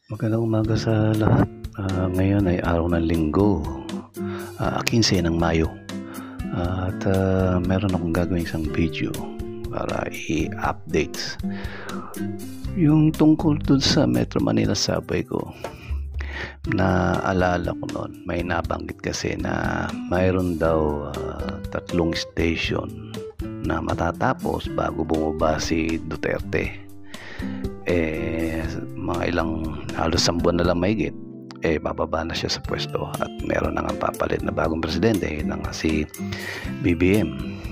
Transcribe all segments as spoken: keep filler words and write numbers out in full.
Magandang umaga sa lahat. Ah, ngayon ay araw ng Linggo, ah, labinlima ng Mayo. Ah, at ah, meron akong gagawin isang video para i-update yung tungkol dun sa Metro Manila Subway ko. Naalala ko noon, may nabanggit kasi na mayroon daw ah, tatlong station na matatapos bago bumaba si Duterte. Eh mga ilang halos isang buwan na lang mahigit, eh bababa na siya sa pwesto at meron na nga papalit na bagong presidente na nga si B B M.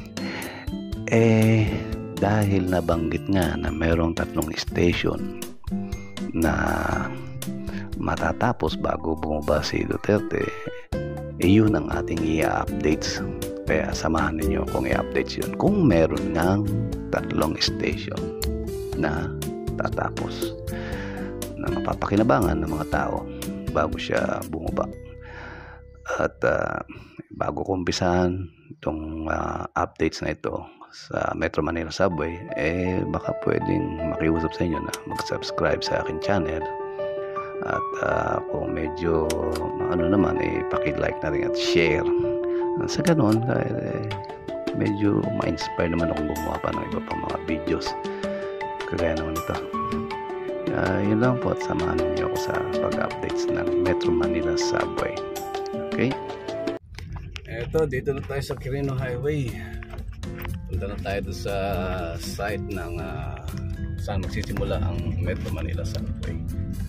Eh dahil nabanggit nga na merong tatlong station na matatapos bago bumaba si Duterte, eh yun ang ating i-updates. Kaya samahan ninyo kung i-updates yun kung meron ng tatlong station na tatapos na mapapakinabangan ng mga tao bago siya bumaba. At uh, bago ko umpisahan itong uh, updates na ito sa Metro Manila Subway, eh baka pwedeng makiusap sa inyo na mag-subscribe sa akin channel. At uh, kung medyo ano naman, eh paki-like na rin at share. Sa ganun, eh, medyo ma-inspire naman akong gumawa pa ng iba pang mga videos kagaya naman ito. Uh, yun lang po at samahan niyo ako sa pag-updates ng Metro Manila Subway. Okay? Eto, dito na tayo sa Quirino Highway. Punta na tayo sa site ng uh, saan magsisimula ang Metro Manila Subway.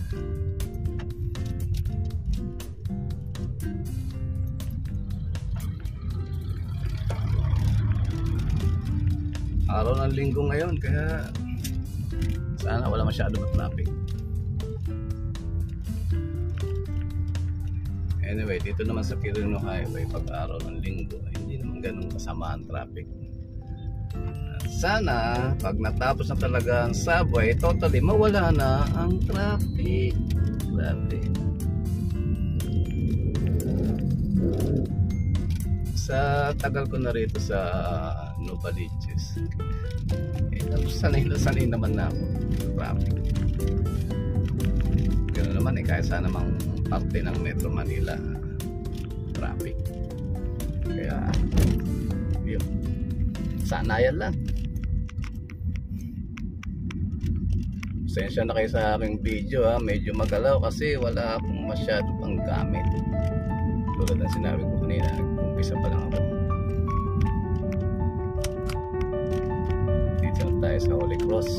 Araw ng Linggo ngayon, kaya sana wala masyadong traffic. Anyway, dito naman sa Quirino Highway, pag araw ng Linggo, hindi naman ganun kasama ang traffic. At sana pag natapos na talaga ang subway, totally mawala na ang traffic. Grabe. Sa tagal ko na rito sa Novaliches, eh, sanay na sanay naman na ako traffic. Ganoon naman eh, kaya sa namang parte ng Metro Manila traffic. Kaya yun, sanayan lang. Pasensya na kayo sa aking video ha, medyo magalaw kasi wala akong masyado pang gamit. Tulad ng sinabi ko kanina, umpisa pa lang ako. Dito na tayo sa Holy Cross.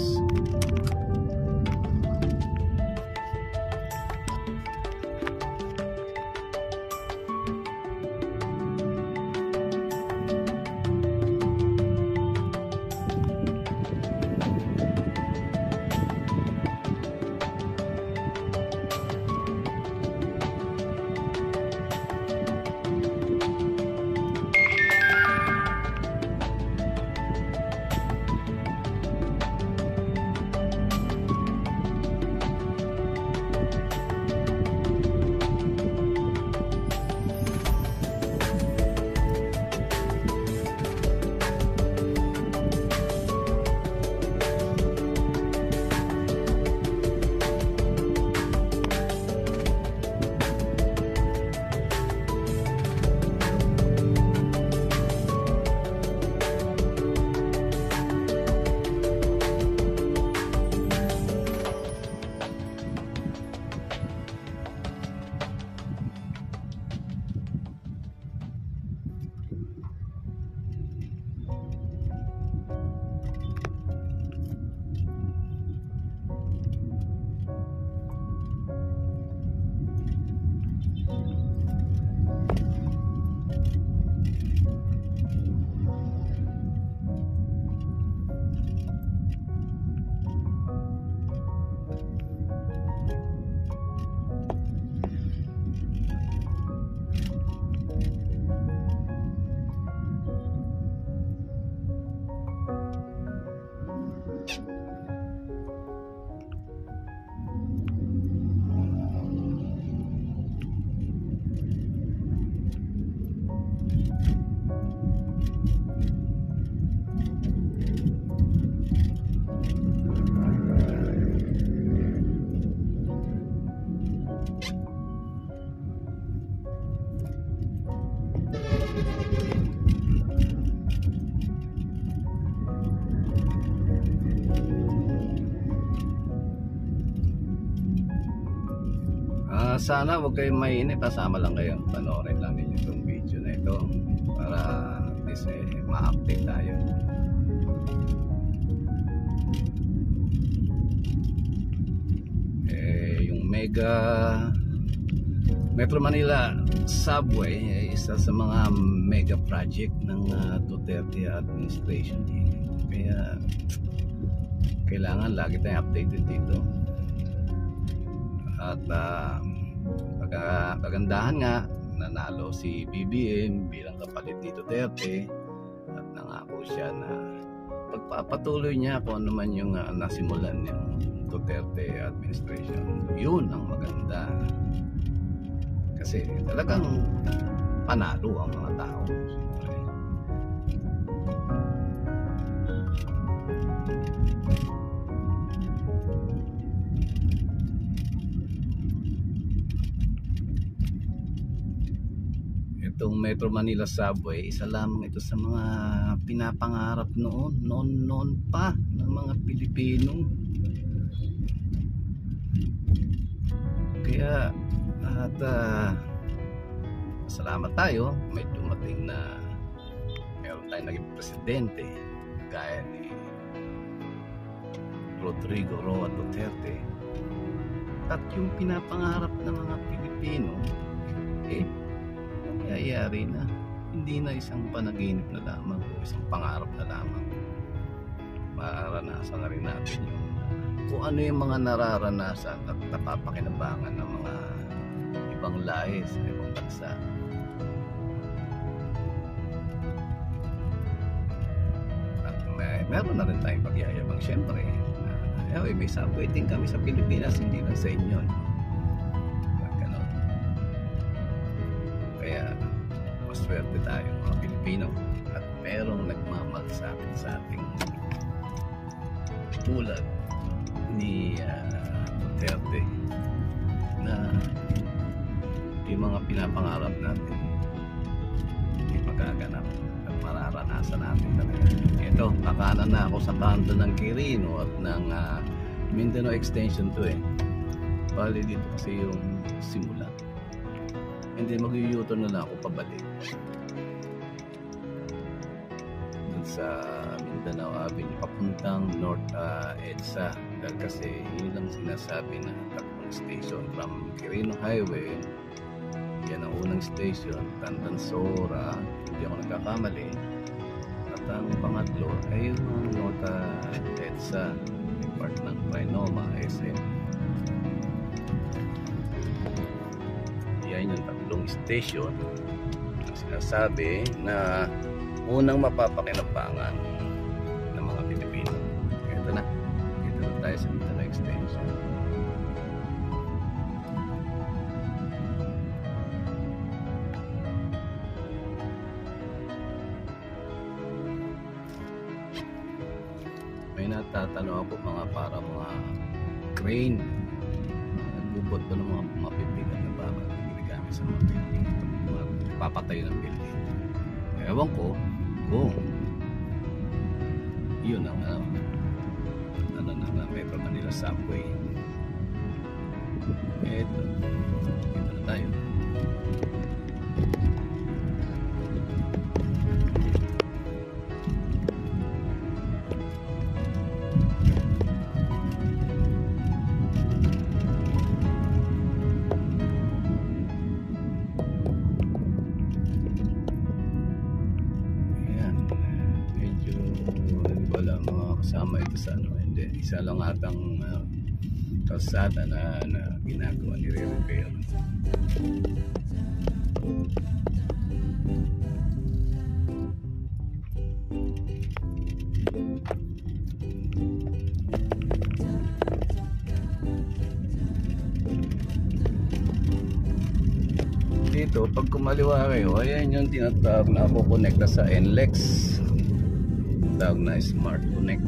Ah, sana huwag kayong mainit, kasama lang kayong panoorin lang ninyo itong video na ito para at least eh, ma-update tayo. Eh, yung mega Metro Manila Subway ay isa sa mga mega project ng uh, Duterte administration, eh. Kaya kailangan lagi tayong updated dito. At uh, kagandahan nga, nanalo si B B M bilang kapalit ni Duterte at nangako siya na pagpapatuloy niya kung ano man yung uh, nasimulan ng Duterte administration. Yun ang maganda, kasi talagang panalo ang mga tao. Itong Metro Manila Subway, isa lamang ito sa mga pinapangarap noon, noon, noon pa ng mga Pilipino. Kaya at uh, salamat tayo, may dumating na meron tayong naging presidente gaya ni Rodrigo Roa Duterte. At yung pinapangarap ng mga Pilipino, eh nangyayari na. Hindi na isang panaginip na lamang o isang pangarap na lamang. Mararanasan na rin natin yung kung ano yung mga nararanasan at napapakinabangan ng mga ibang lahi sa ibang bansa. At may, meron na rin tayong pagyayabang syempre. Uh, eh, may subway din kami sa Pilipinas, hindi lang sa inyo. Kaya maswerte tayo mga Pilipino at merong nagmamalasakit sa ating tulad ni uh, Duterte na yung mga pinapangarap natin hindi magaganap at mararanasan natin talaga. Ito, kakanan na ako sa kanto ng Quirino at ng uh, Mindanao Extension to, eh. Bali dito kasi yung simula. Hindi, mag-u-U-turn na lang ako pabalik dun sa Mindanao Avenue papuntang North uh, EDSA, dahil kasi yun lang sinasabi na tatlong station from Quirino Highway. Yan ang unang station, Tandansora, hindi ako nagkakamali. At ang pangatlo ay yung North uh, EDSA, part ng Trinoma S M. Yan yung tatlong station na sinasabi na unang mapapakinabangan ng mga Pilipino. Ito na, dito na tayo sa Mindanao Extension. May natatanong ako mga para mga crane, nagbubot ba ng mga mapipigat na bakal ginagamit sa mga building, mga papatayo ng building. Ewan ko kung yun ang ano, ano na Metro Manila Subway. Eto, ito na tayo. Kasama ito sa ano, hindi, isa lang atang uh, kalsada na, na ginagawa ni Re-repair. Dito pag kumaliwa kayo, ayan yung tinatawag na ako connecta sa N L E X, tawag na Smart Connect.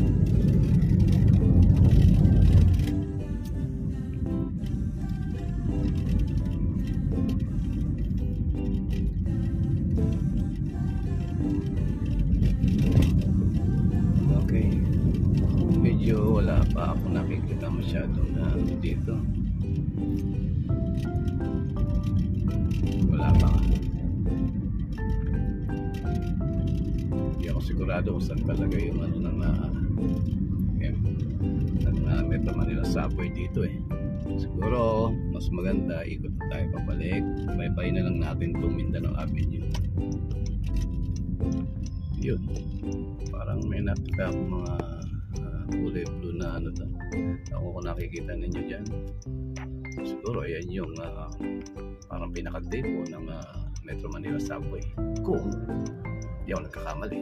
Okay, medyo wala pa ako nakikita masyado na dito. nagtataka. Hindi ako sigurado kung saan talaga yung ano ng uh, ng uh, Metro Manila Subway dito eh. Siguro mas maganda ikot tayo pabalik, bye-bye na lang natin itong Mindanao Avenue. Yun, parang may nakita akong mga uh, kulay blue na ano to. Ako kung nakikita ninyo dyan, siguro ayan yung uh, parang pinaka-depo ng uh, Metro Manila Subway, kung hindi ako nagkakamali.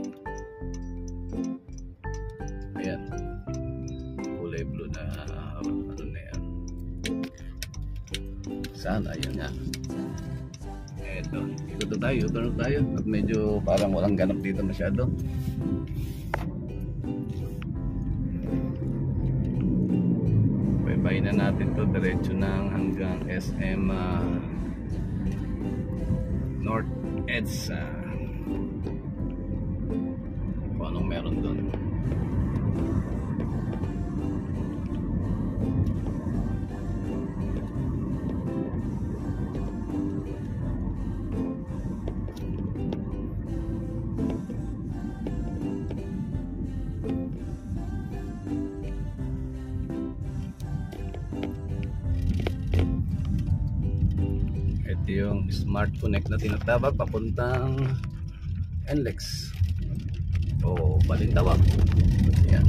Ayan, kulay blue na uh, ano na yan. Sana, ayun nga. Eto, ikot na tayo, ikot na tayo. At medyo parang walang ganap dito masyado. Bye-bye na natin to, diretso ng hanggang S M uh, North EDSA. Kung anong meron doon. Yung Smart Connect na tinatawag papuntang N L E X o Balintawak. Yan.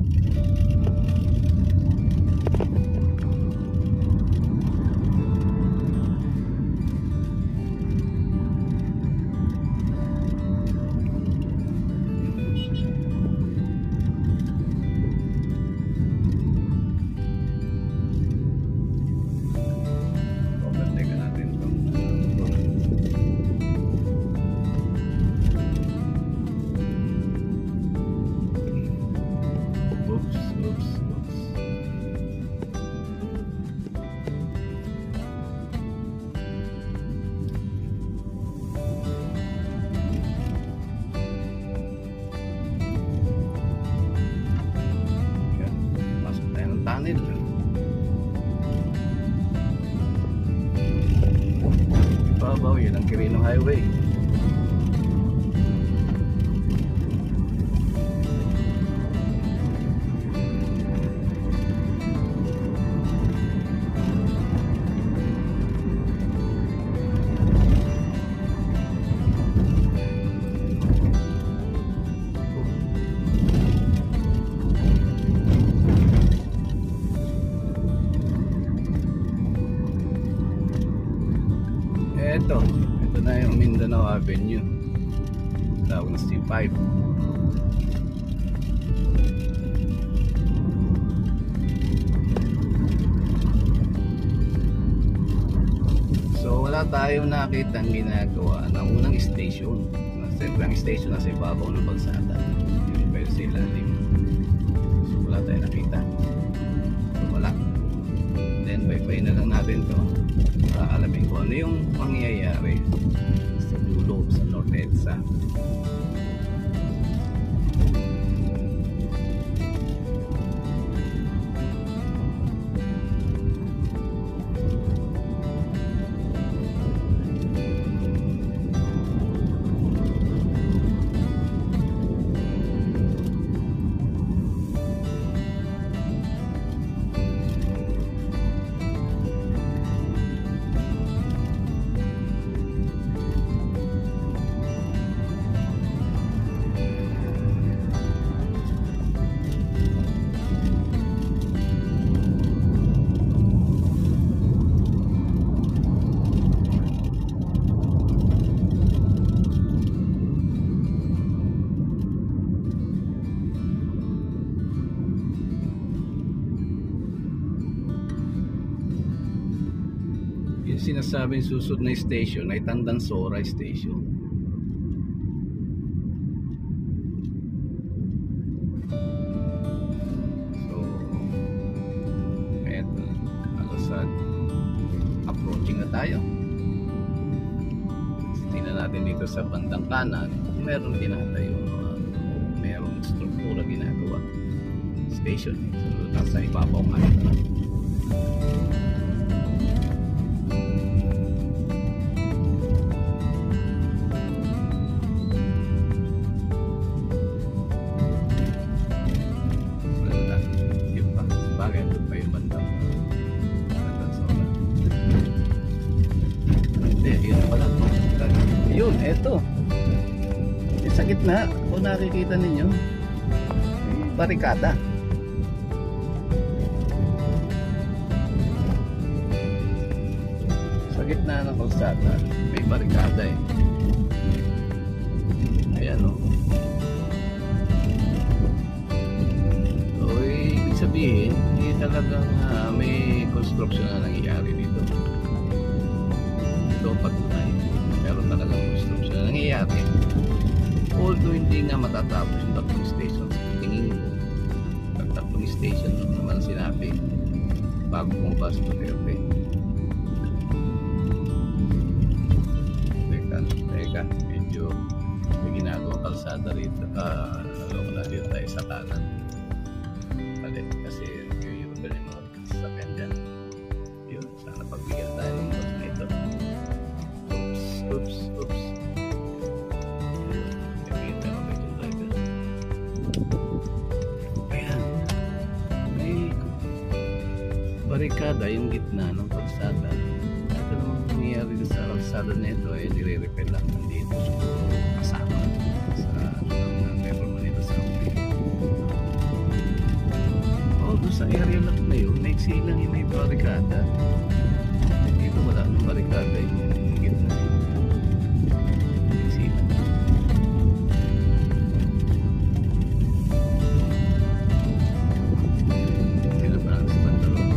Tunnel. Ibabaw, yun ang Quirino Highway. Ito, ito na yung Mindanao Avenue. Tawag na C five. So wala tayong nakitang ginagawa ng unang station. Siyempre ang station nasa ibabaw ng Balsada. Yung pero sa ilalim. So wala tayong nakita. So wala. Then bye-bye na lang natin to. Para alamin ko ano yung mangyayari sa dulo sa North EDSA. Yung sinasabing susunod na station ay Tandansora Station. So eto, alasad, approaching na tayo. Tingnan natin dito sa bandang kanan, meron tinatayo, uh, merong struktura ginagawa, station. So nasa ibabaw nga ito. Ayun, eto. E, sa gitna, kung nakikita ninyo, may barikada. Sa gitna ng kalsada, may barikada eh. Ayan o. So, ibig sabihin, eh, talagang uh, may construction na nangyayari dito. Ito patunay. Pero talagang construction na nangyayari. Although hindi nga matatapos yung tatlong station, tingin ko, pag tatlong station naman sinabi, bago kong bus to Duterte. Teka, teka, medyo may ginagawa kalsada rito. Ah, alam ko na dito tayo sa kanan. Balik, kasi yung yung mga sasakyan dyan. Yun, sana pagbigyan tayo ng bus na ito. Oops, oops, oops. Nakikita mo medyo driver. Ayan. May barikada yung gitna ng kalsada. Ito naman nangyayari sa kalsada na ito ay nire-repair lang dito kasama sa ng Metro Manila Subway. Although sa area lang na yun, naiksi lang yung may barikada. Dito wala nang barikada yung gitna. Naiksi lang. Sino pa lang sa pantalon?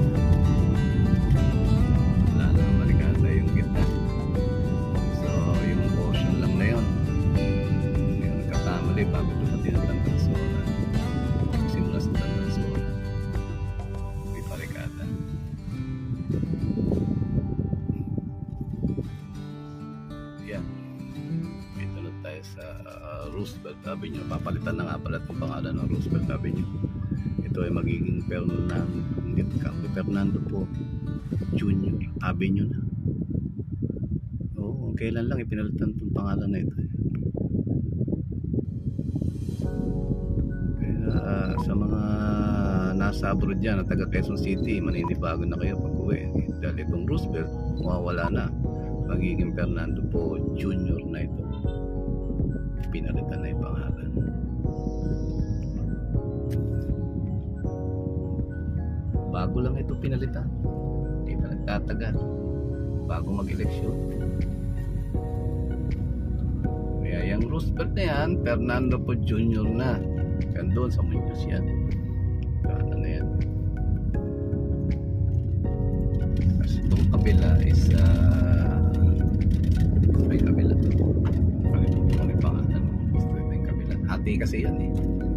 Wala nang barikada yung gitna. So, yung portion lang na yun. Yung nagkakamali bago dumating ang Tantansora. Simula sa Tantansora. May barikada. Yan. Dito na tayo sa uh, Roosevelt Avenue. Papalitan na nga pala itong pangalan ng Roosevelt Avenue. Ito ay magiging Fernando, hindi Fernando po Junior Avenue na. Oo, kailan lang ipinalitan itong pangalan na ito. Kaya uh, sa mga nasa abroad dyan na taga Quezon City, maninibago na kayo pag uwi. Dahil itong Roosevelt, mawawala na. Magiging Fernando po Junior na ito. Pinalitan na yung pangalan. Bago lang ito pinalitan. Hindi pa nagtatagal. Bago mag-eleksyon. Kaya yung Roosevelt na yan, Fernando po Junior na. Yan doon sa Muñoz yan. Ano na yan. Kasi itong kabila is uh, may kabila to. Palimutin ko may pangalan. Gusto ito yung kabila. Hati kasi yan eh.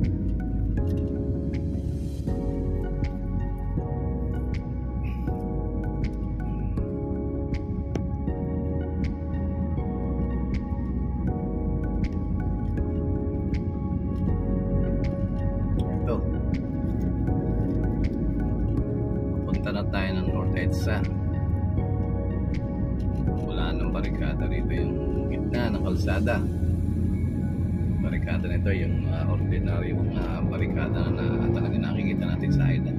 Na tayo ng North EDSA. Wala nang barikada rito yung gitna ng kalsada. Barikada nito yung uh, ordinary yung uh, barikada na, na talaga nakikita natin sa island.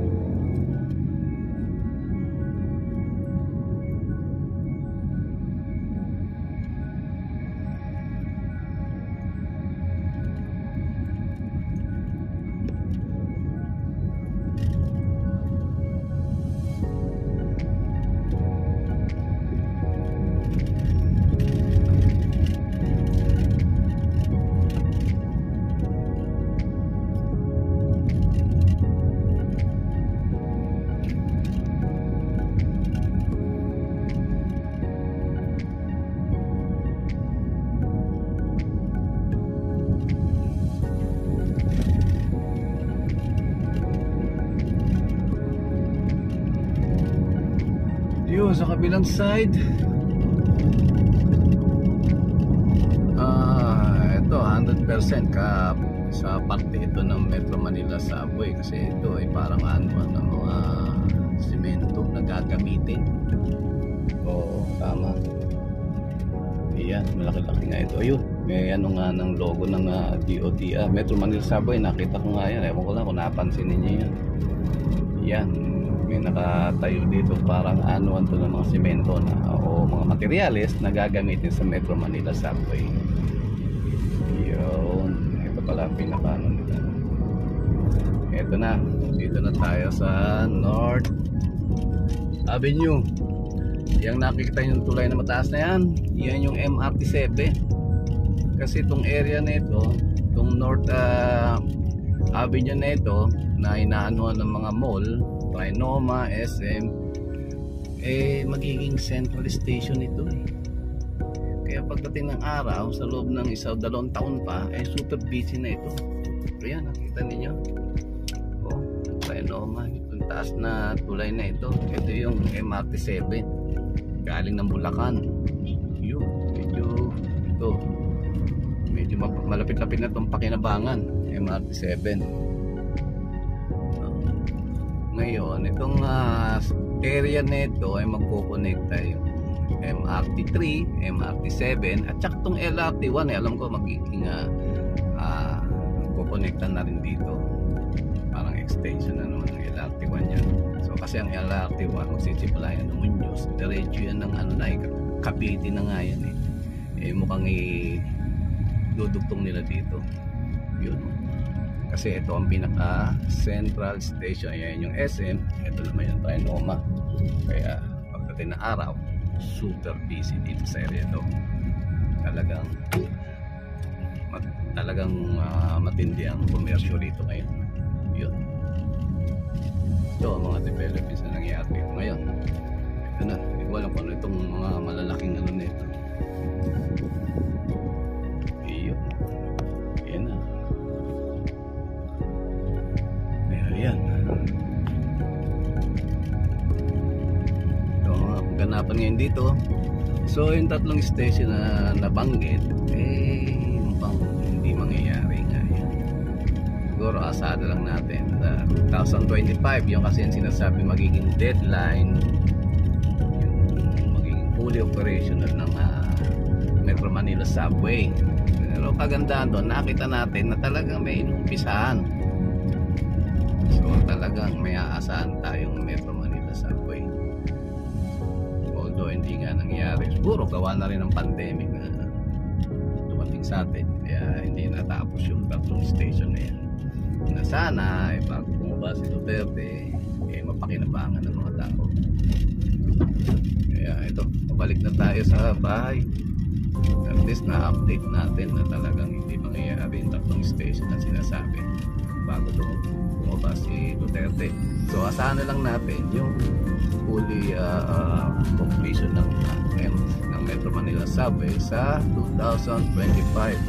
Yun, sa kabilang side ah, ito one hundred percent ka sa parte ito ng Metro Manila Subway kasi ito ay parang ano ng mga simento na gagamitin. Oo, tama. Ayan, malaki-laki nga ito. Ayun, may ano nga ng logo ng uh, D O T. Ah, Metro Manila Subway, nakita ko nga yan. Ewan ko lang kung napansin ninyo yan. Yan, may may nakatayo dito, parang anuan to ng mga semento na o mga materyales na gagamitin sa Metro Manila Subway. Yun, ito pala ang pinaka ano nila. Ito na, dito na tayo sa North Avenue. Yang nakikita yung tulay na mataas na yan, yan yung M R T seven. Kasi itong area na ito, itong North uh, Avenue na ito, na inaanuhan ng mga mall, Trinoma, S M, eh magiging central station ito eh. Kaya pagdating ng araw, sa loob ng isa o dalawang taon pa, eh super busy na ito. Ayan, nakita ninyo. Oh, Trinoma, itong taas na tulay na ito. Ito yung M R T seven, galing ng Bulacan. Yun, medyo ito, medyo malapit-lapit na itong Pakinabangan, M R T seven. Ngayon, itong uh, area nito ay magkukonekta yung M R T three, M R T seven at saka itong L R T one, eh, alam ko magiging uh, uh, kukonekta na rin dito, parang extension na naman ng L R T one yan. So kasi ang L R T one magsisipula yan ng Muñoz, diretso yan ng ano na eh, Cavite na nga yan eh, eh mukhang i-dudugtong nila dito yun. Kasi ito ang pinaka central station, yan yung S M, ito naman yung Trinoma. Kaya pagdating na araw, super busy dito sa area ito. Talagang mat, talagang uh, matindi ang komersyo rito ngayon. Yun, ito ang mga developments na nangyayari dito ngayon. Ito na, hindi ko alam kung ano itong mga malalaking ano nito. Yun, yan na. Ayan. Ito ang mga ganapan ngayon dito. So yung tatlong station na nabanggit, eh mukhang hindi mangyayari nga yan. Siguro asada lang natin sa twenty twenty-five yung kasi yung sinasabi magiging deadline, yung magiging fully operational ng uh, Metro Manila Subway. Pero kagandahan doon, nakita natin na talagang may inumpisahan. So talagang may aasahan tayong Metro Manila Subway. Although hindi nga nangyari, siguro gawa na rin ng pandemic na dumating sa atin, kaya hindi natapos yung tatlong station na yan. Na sana eh, bago bumaba si Duterte eh, mapakinabangan ng mga tao. Kaya ito, pabalik na tayo sa bahay. At least na update natin na talagang hindi mangyayari yung tatlong station na sinasabi bago bumaba si Duterte. So asahan na lang natin yung fully uh, uh, completion ng, uh, ng Metro Manila Subway sa twenty twenty-five.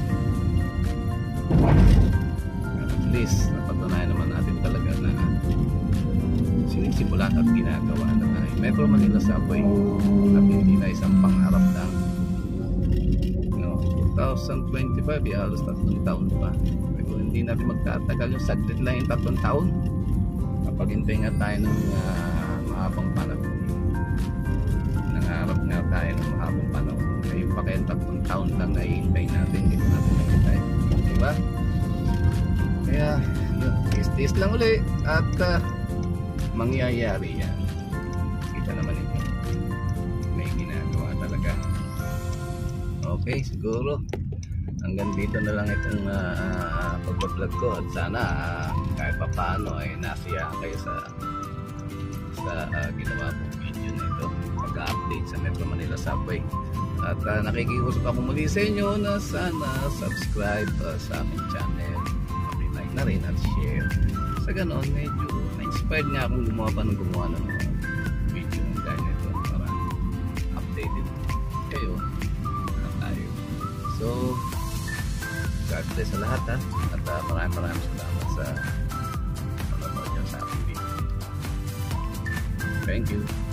At least napatunayan naman natin talaga na sinisimulan at ginagawa na ng Metro Manila Subway at hindi na isang pangarap lang. No, twenty twenty-five, eh, halos tatlong taon pa. Hindi natin magtatagal yung saglit lang yung tatlong taon. Kapag hintay nga tayo ng uh, mahabang panahon, nangarap nga tayo ng mahabang panahon, ngayon pa kayong tatlong taon lang na hihintay natin, hindi natin nakintay, diba? Kaya yun, tis-tis lang ulit at uh, mangyayari yan. Kita naman ito, may ginagawa talaga. Okay, siguro hanggang dito na lang itong uh, pag-vlog ko at sana uh, kahit pa paano ay nasiya kayo sa sa uh, ginawa kong video na ito, pag-update sa Metro Manila Subway. At uh, nakikiusap ako muli sa inyo na sana subscribe uh, sa aming channel, like na rin at share. Sa ganon, medyo na-inspired nga akong gumawa pa ng gumawa ng mga video ng gaya nito para updated kayo na tayo. So God bless sa lahat ha, at uh, maraming maraming salamat sa panonood nyo sa ating video. Thank you.